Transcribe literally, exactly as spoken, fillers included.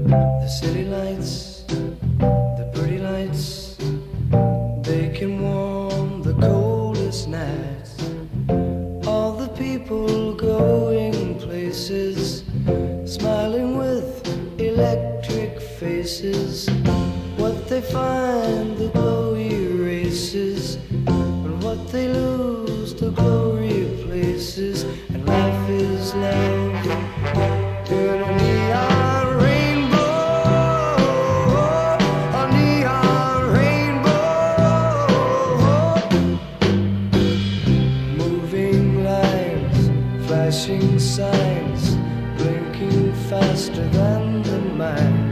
The city lights, the pretty lights, they can warm the coldest nights. All the people going places, smiling with electric faces. What they find, the glow erases, and what they lose, the glow replaces. And life is love in a neon rainbow, a neon rainbow. Moving lines, flashing signs, blinking faster than the mind.